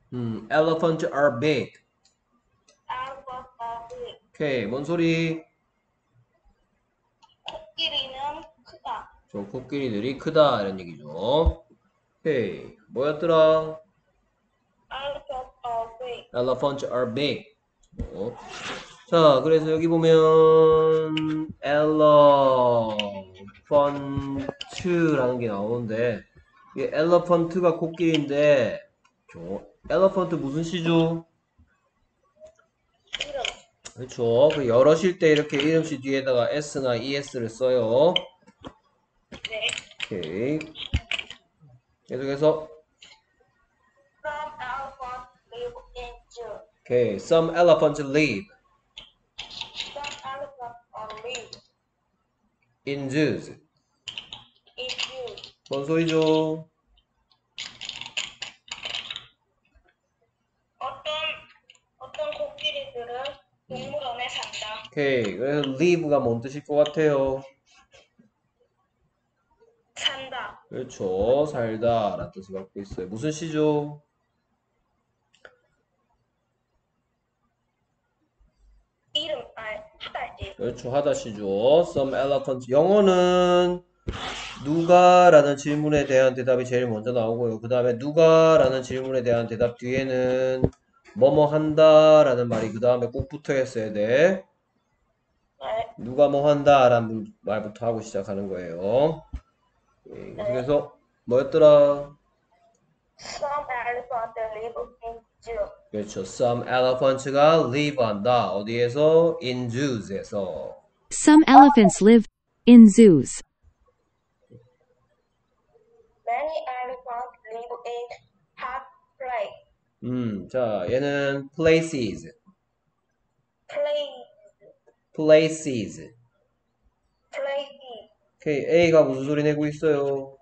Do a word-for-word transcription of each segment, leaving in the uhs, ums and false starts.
음, elephants are big. elephants are big. 오케이, 뭔 소리? 코끼리는 크다. 저 코끼리들이 크다 이런 얘기죠. 오케이, 뭐였더라? elephants are big. elephants are big. 어. 자, 그래서 여기 보면 elephant라는 게 나오는데 이게 elephant가 코끼리인데 저 elephant 무슨 시죠? 이름. 그렇죠. 그 여럿일 때 이렇게 이름씨 뒤에다가 s나 es를 써요. 네. 오케이. 계속해서 Some elephants live in zoo. 오케이. Some elephants live Some elephants are live in zoos. in zoo. 뭔 소리죠? 어떤 어떤 코끼리들은 동물원에 산다. 오케이. 그래서 live가 뭔 뜻일 것 같아요? 산다. 그렇죠. 살다 라는 뜻을 갖고 있어요. 무슨 시죠? 이름 알 하다지. 그렇죠. 하다시죠. Some elephants. 영어는 누가 라는 질문에 대한 대답이 제일 먼저 나오고요. 그 다음에 누가 라는 질문에 대한 대답 뒤에는 뭐뭐 한다 라는 말이 그 다음에 꼭 붙어 있어야 돼. 네. 누가 뭐 한다 라는 말부터 하고 시작하는 거예요. 예, 계속해서 뭐였더라? Some elephants live in zoo. 그렇죠. Some elephants가 live 한다. 어디에서? In zoos에서. Some elephants live in zoos. Many elephants live in hot place. 음, 자, 얘는 places. Place. places. Place. 오케이, A가 무슨 소리 내고 있어요?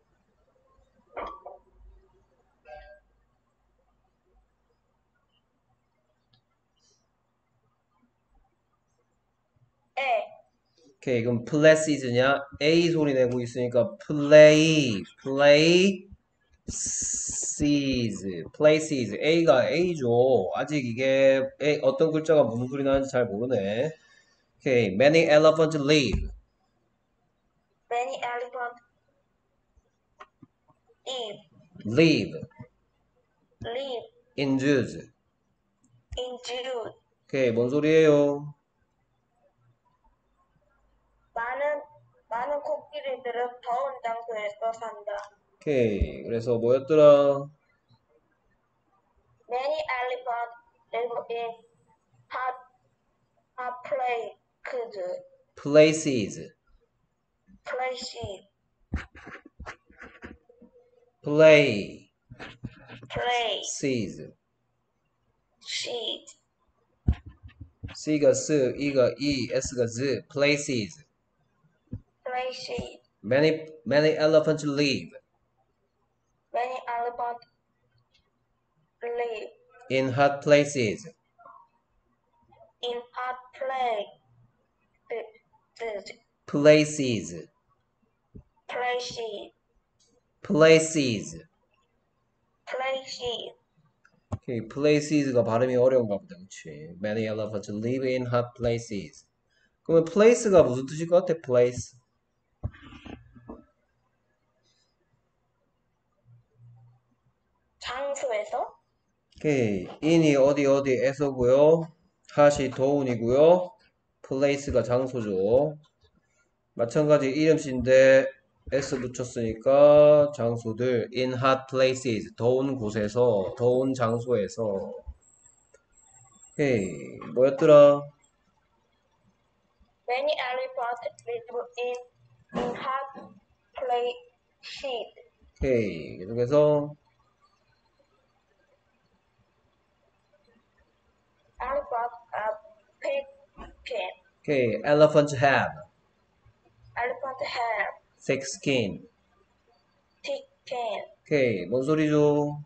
A. 오케이, 그럼 places냐? A 소리 내고 있으니까 play, play, sees, places. A가 A죠. 아직 이게 A, 어떤 글자가 무슨 소리 나는지 잘 모르네. 오케이, many elephants live. Many elephants live. live Live in zoos. in zoo. 오케이, 뭔 소리예요? 많은 많은 코끼리들은 더운 장소에서 산다. 오케이, 그래서 뭐였더라? Many elephants live in hot hot places. places, Places. play, Place. sees. Sheet. C가 스, E가 이, S가 즈, places. Places. Many, many elephants live Many elephants live in hot places. in hot places. Places, Places. places. Places. 오케이, places가 발음이 어려운가 보다, 그치? Many elephants live in hot places. 그러면 place가 무슨 뜻일 것 같아? place. 장소에서 오케이, in이 어디 어디에서고요. hot이 더운이고요. place가 장소죠. 마찬가지 이름씨인데 s 붙였으니까 장소들 in hot places 더운 곳에서 더운 장소에서. 오케이, 뭐였더라? many elephants live in in hot places. 오케이, 계속해서 Elephants have thick skin. 오케이, elephants have Elephants have thick skin. thick skin. 오케이, 뭔 소리죠?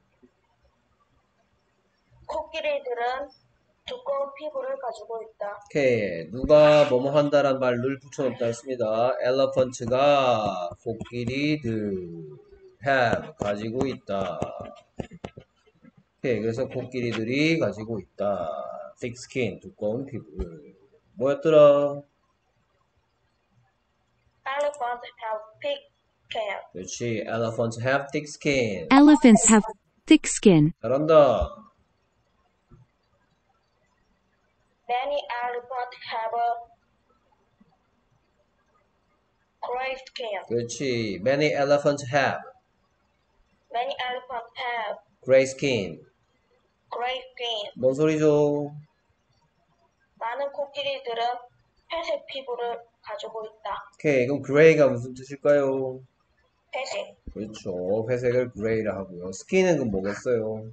코끼리들은 두꺼운 피부를 가지고 있다. 오케이, 누가 뭐뭐 한다란 말을 붙여놓다 했습니다. elephants가 코끼리들 have 가지고 있다. 오케이. 그래서 코끼리들이 가지고 있다. thick skin, 두꺼운 피부를. 뭐였더라? Elephants have thick skin. 그렇지. Elephants have thick skin. Elephants have thick skin. 잘한다. Many elephants have a gray skin. 그렇지. Many elephants have Many elephants have gray skin. gray skin. 뭔 소리죠? 많은 코끼리들은 회색 피부를 가지고 있다. 오케이. 그럼 gray가 무슨 뜻일까요? 회색. 그렇죠. 회색을 gray라 하고요. skin은 그럼 뭐겠어요?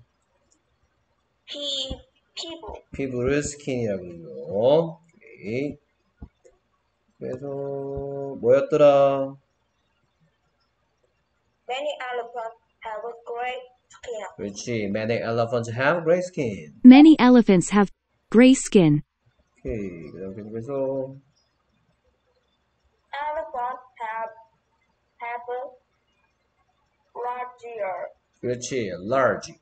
피, 피부. 피부를 skin이라 그러죠. 오케이. 그래서 뭐였더라? Many elephants have a gray skin. 그렇지. Many elephants have gray skin. Many elephants have gray skin. 오케이. 그다음 계속해서 Elephants have have a large ear. 그렇지. large.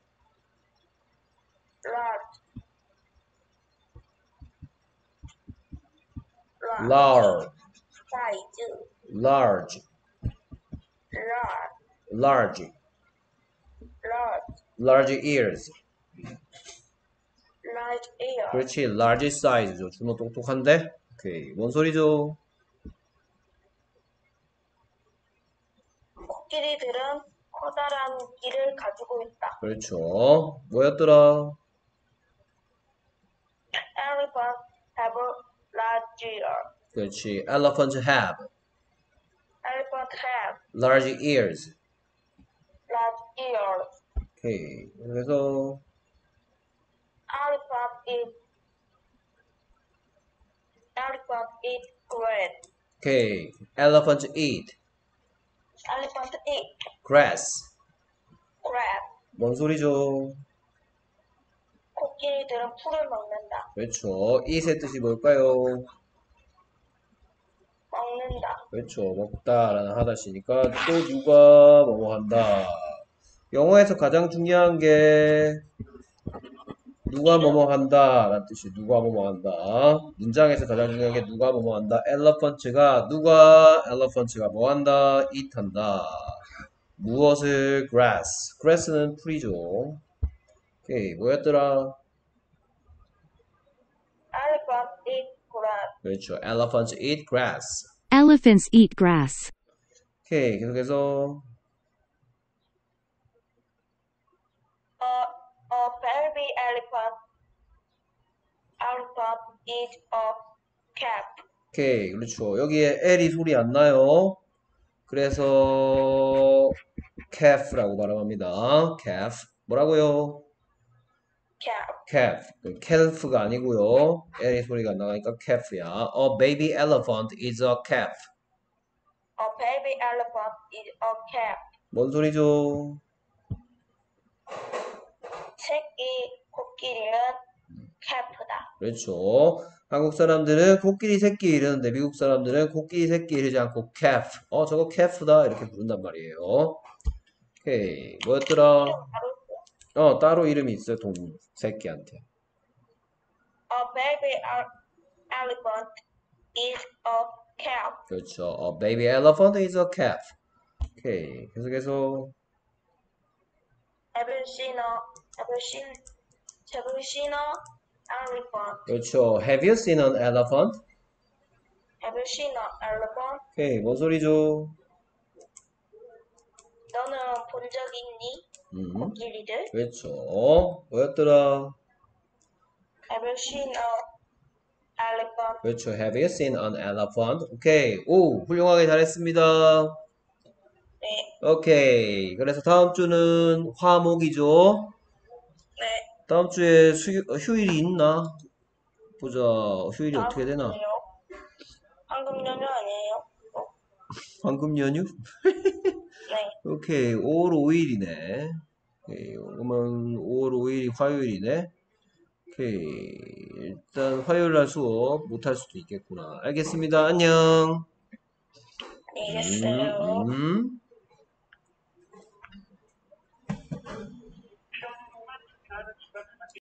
Large. Large. large. Size. large. Large. large. Large. large ears. Large ear. 그렇지. large size죠. 준호 똑똑한데? 오케이. 뭔 소리죠? 코끼리들은 커다란 귀를 가지고 있다. 그렇죠. 뭐였더라? Elephants have a large ear. 그렇지. elephants have Elephants have large ears. large ears. 오케이. 그래서 Elephant eat Elephant eat grass. 오케이. elephants eat Elephant eat grass. grass. 뭔 소리죠? 코끼리들은 풀을 먹는다. 그렇죠. eat의 뜻이 뭘까요? 먹는다. 그렇죠. 먹다라는 하다시니까 또 누가 뭐뭐 한다. 영어에서 가장 중요한 게 누가 뭐뭐 한다 라는 뜻이 누가 뭐뭐 한다. 문장에서 가장 중요한 게 누가 뭐뭐 한다. elephant가 누가 elephant가 뭐 한다. eat 한다. 무엇을 grass. grass는 풀이죠. 오케이. 뭐였더라? Elephant eat grass. 그렇죠. elephants eat grass. Elephants eat grass. 오케이. 계속해서 A, a baby elephant elephant eat a cat. 오케이. 그렇죠. 여기에 L이 소리 안 나요. 그래서 calf라고 발음합니다. calf. 뭐라고요? Cat. calf. 그 calf가 아니고요. L이 소리가 안 나가니까 calf야. A baby elephant is a calf. A baby elephant eat a cat. 뭔 소리죠? 새끼 코끼리는 캣이다. 그렇죠. 한국 사람들은 코끼리 새끼 이러는데 미국 사람들은 코끼리 새끼 이러지 않고 calf. 어, 저거 calf다. 이렇게 부른단 말이에요. 오케이. 뭐였더라? 어, 따로 이름이 있어요. 동물. 새끼한테. A baby el- elephant is a cat. 그렇죠. A baby elephant is a calf. 오케이. 계속해서 Have you seen a have you seen have you seen a elephant? 그렇죠. Have you seen an elephant? Have you seen a elephant? 오케이. 뭔 소리죠? 너는 본 적 있니? 음. 코끼리들? 그렇죠. 뭐였더라? Have you seen a elephant? 그렇죠. Have you seen an elephant? 오케이. 오, 훌륭하게 잘했습니다. 네. 오케이. 그래서 다음 주는 화목이죠. 네. 다음 주에 수, 어, 휴일이 있나? 보자. 휴일이 어떻게 되나? 다음은요? 황금 연휴 아니에요? 어, 황금 연휴? 네. 오케이. 오월 오일이네. 오케이. 그러면 오월 오일이 화요일이네. 오케이. 일단 화요일 날 수업 못할 수도 있겠구나. 알겠습니다. 안녕. 안녕히 계세요. 음, 음.